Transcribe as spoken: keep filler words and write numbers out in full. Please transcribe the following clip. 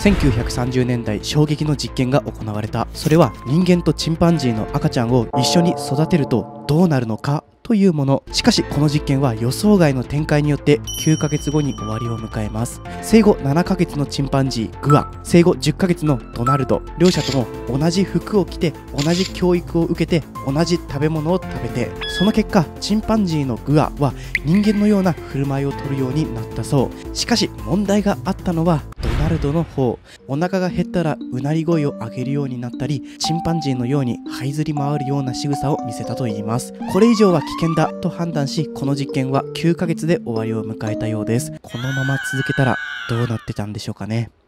せんきゅうひゃくさんじゅうねんだい、衝撃の実験が行われた。それは人間とチンパンジーの赤ちゃんを一緒に育てるとどうなるのかというもの。しかしこの実験は予想外の展開によってきゅうかげつごに終わりを迎えます。生後ななかげつのチンパンジーグア、生後じゅっかげつのドナルド、両者とも同じ服を着て同じ教育を受けて同じ食べ物を食べて、その結果チンパンジーのグアは人間のような振る舞いを取るようになったそう。しかし問題があったのはドナルドの方。お腹が減ったらうなり声を上げるようになったり、チンパンジーのように這いずり回るような仕草を見せたといいます。これ以上は危険だと判断し、この実験はきゅうかげつで終わりを迎えたようです。このまま続けたらどうなってたんでしょうかね。